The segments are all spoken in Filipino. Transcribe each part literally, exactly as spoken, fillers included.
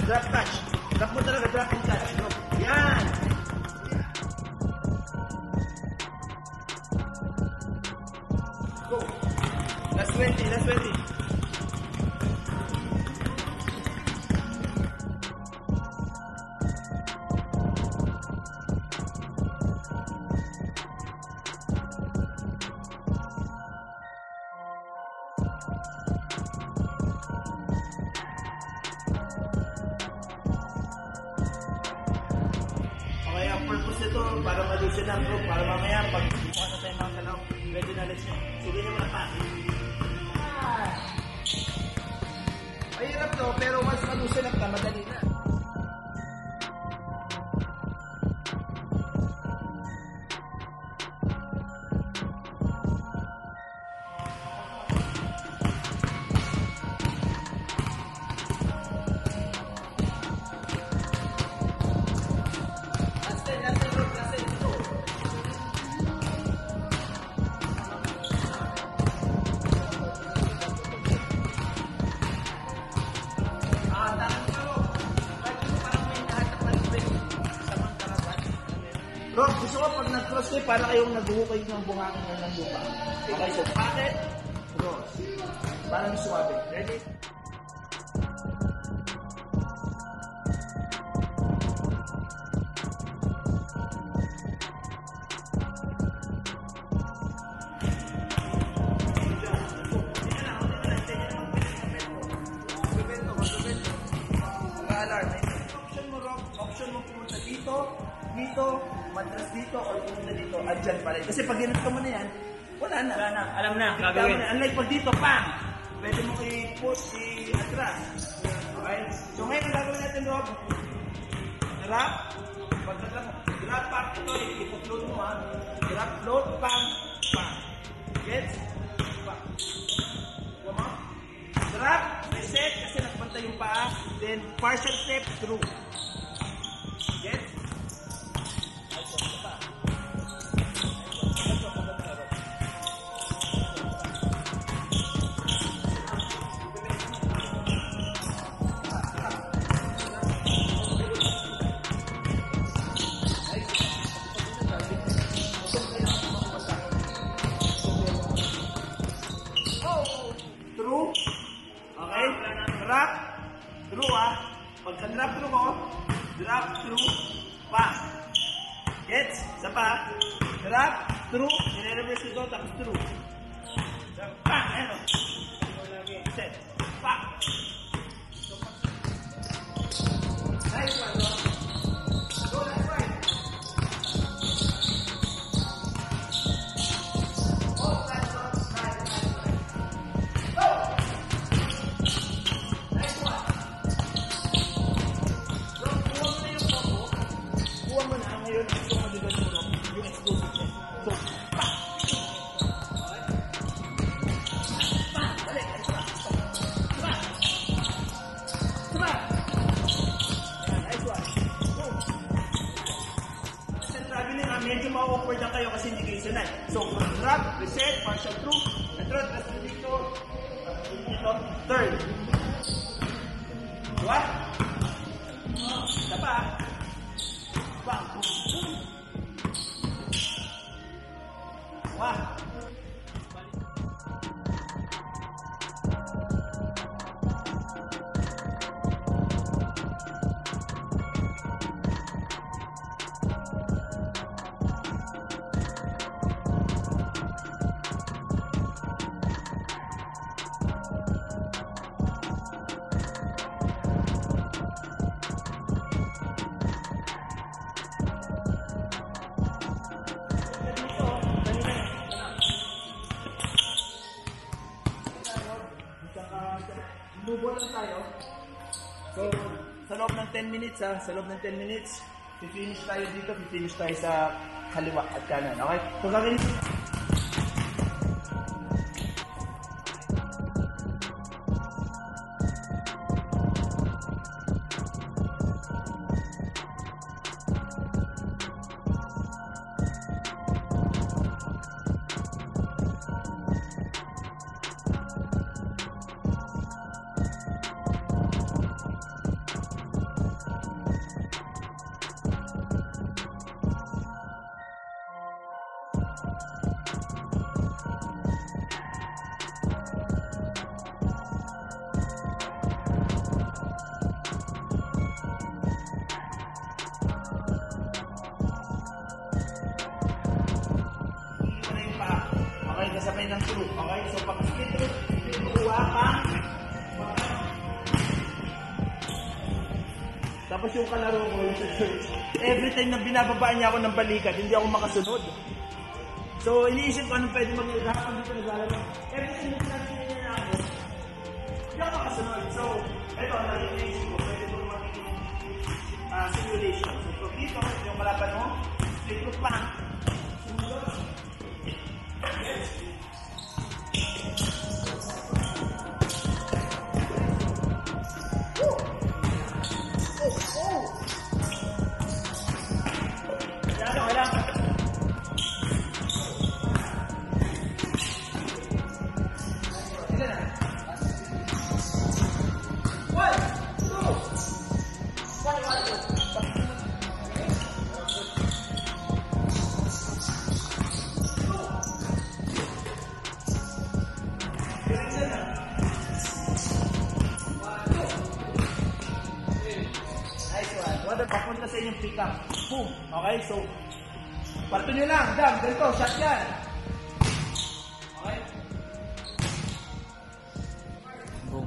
Drop touch. Drop mo talaga, drop and touch. Yan. Go. Last twenty, last twenty. Okay, ang purpose nito para malusin ang group, para mamaya pag mukha na tayo mga kalaw, ready na let's nyo. Sige nyo muna pa. Mahirap to, pero once malusin ang ka, madali na. Bro, gusto ko pag nag-cross kayo, para kayong nag-hukay ng bungangin ng lupa. Okay, so packet, cross. Parang suwabe. Ready? Option mo, Rob. Option mo pumunta dito, dito, matras dito, o pumunta dito, andyan pa rin. Kasi pag ginit ka mo na yan, wala na. Wala na. Alam na, gagawin. Na. Unlike pag dito, pang! Pwede mo i-push, i-atras. Okay? So ngayon, ang gagawin natin, Rob, drop, pagkatapos, drop, pang, ito, ipupload mo ha. Drop, load, pang, pang. Gets? Pang. Huwag mo? Drop, reset, kasi nakapanta yung paa, then partial step through. Gets? Through. Okay? Drop. Through ah. Pagka drop through mo, drop through, pa. Gets? Isa pa. Drop through, nire-reverse ito, tapos through. Pa! Ayan o. Set. Pa! Nice one, no? Go, last one. Oh, that's one. Nice, nice, nice. Go! Nice one. So, kuha mo na yung combo. Kuha mo na. Ngayon, gusto mo diba yung exclusive set. So, pa! Okay? Pa! Dali! Nice one. Pa! Pa! Nice one. Go! Sa traveling, ah, medyo ma-awkward na kayo kasi hindi kayo sanay. So, drop, reset, partial through, and third, tas dito, dito, third. Diba? Isa pa. Bang! Wah! Move lang tayo. So, sa loob ng ten minutes ha, sa loob ng ten minutes, finish tayo dito, finish tayo sa kaliwa at kanan. Okay? So, gagawin ito. kasabay ng through. Okay? So, pag split through, split through, pang, tapos yung kalaro ko, every time na binababaan niya ako ng balikat, hindi ako makasunod. So, iniisip ko anong pwede mag-iisip. Hapon dito naglalaro. Every time na pinagsinig niya ako, hindi ako makasunod. So, ito, nag-iisip ko, pwede ko magiging uh, simulation. So, dito, yung kalaban mo, split through pang, sunod. Yes. Papunta sa inyong pick up. Boom. Okay, so parto nyo lang. Dam, ganito, shot yan. Okay. Boom.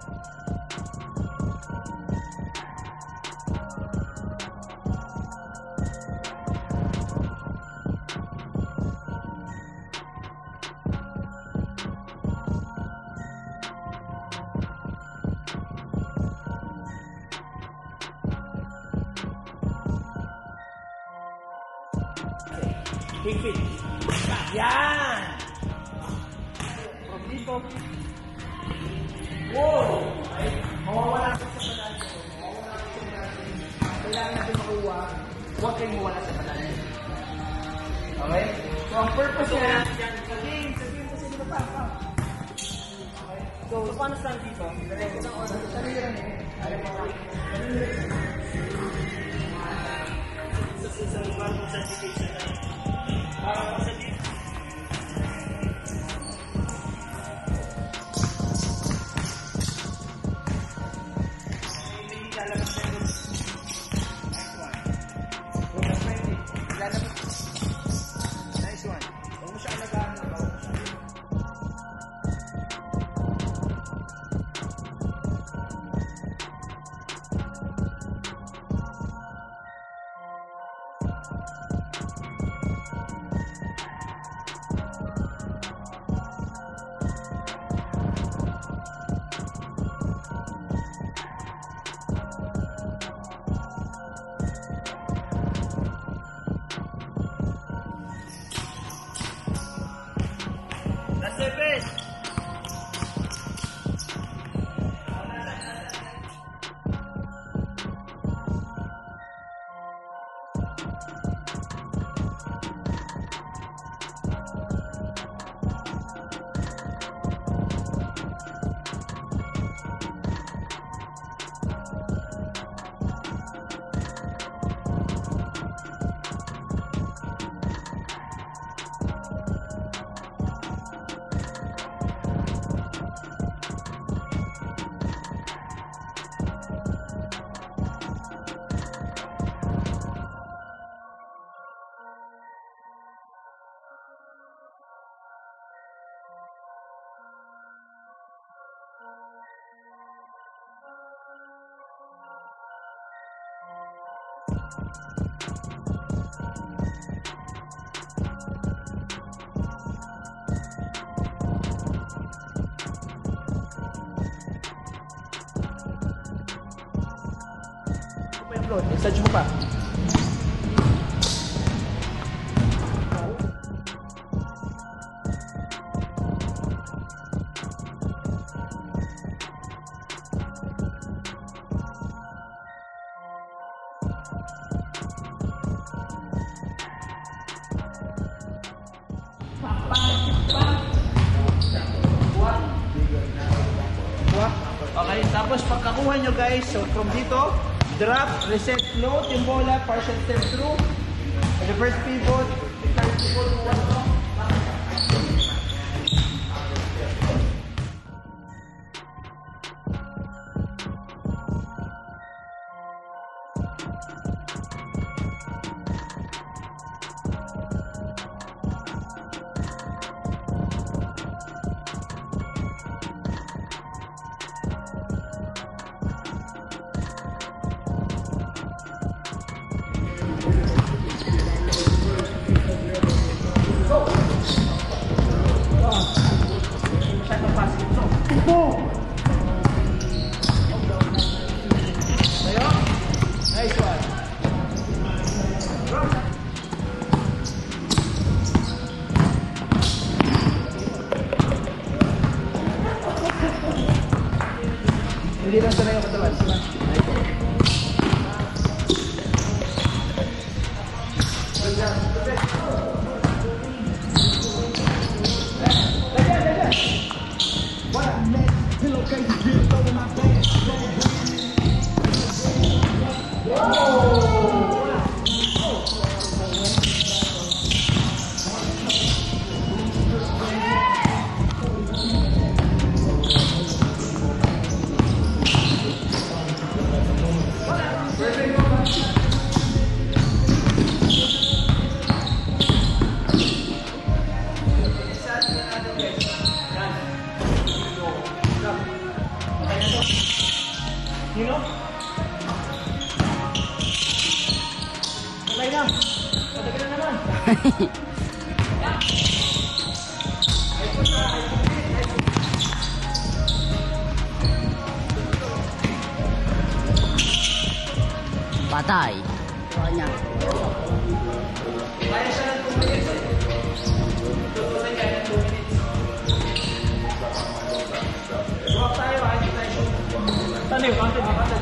Quick fit. Yan! From dito. Wow! Okay. Mawawala ka sa palalim. Mawawala ka sa palalim. Kailangan natin makuha. Huwag kayong mawala sa palalim. Okay? So, ang purpose niya, sabihin, sabihin kasi dito pa, pa. Okay? So, so paano stand dito? Saliran eh. Alam mo ka. Sa sa lugar mo sa dedication na para sa dito. Hindi lalabas na ito. Next one. Una twenty. Lalabas. Nice one. Huwag mo siya alagaan na. Huwag mo siya. That's it, best. Message mo pa. Okay, tapos pagkakuha nyo guys, so from dito, drop, reset, float, yung bola, partial step through, reverse pivot, reverse pivot, one to. Hindi lang sanay yung katawan. Sino? Sabay na. Patagal na naman. Patay. Kanya. Kaya siya ng two minutes. Tutuloy kaya ng two minutes. Walk tayo, ayos tayo. Saan yung counted? Counted.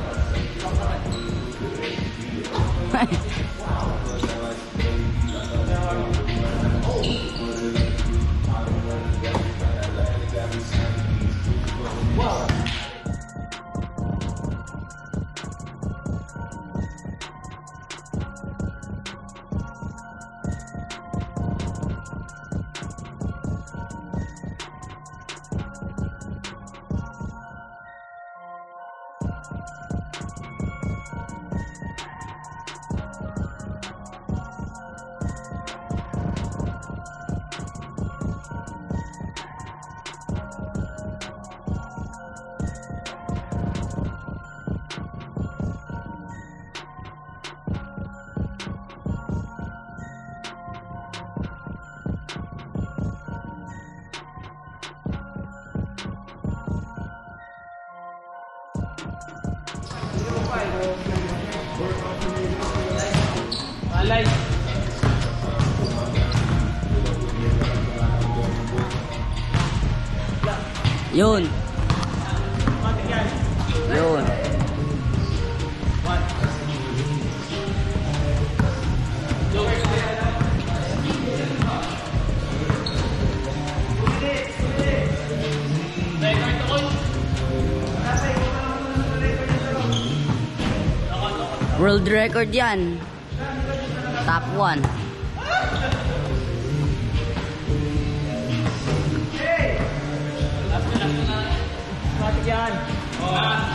Wow. Alay. Yun. Yun. World record yan. Top one. Hey! Last na lang na. Matik yan. Oh.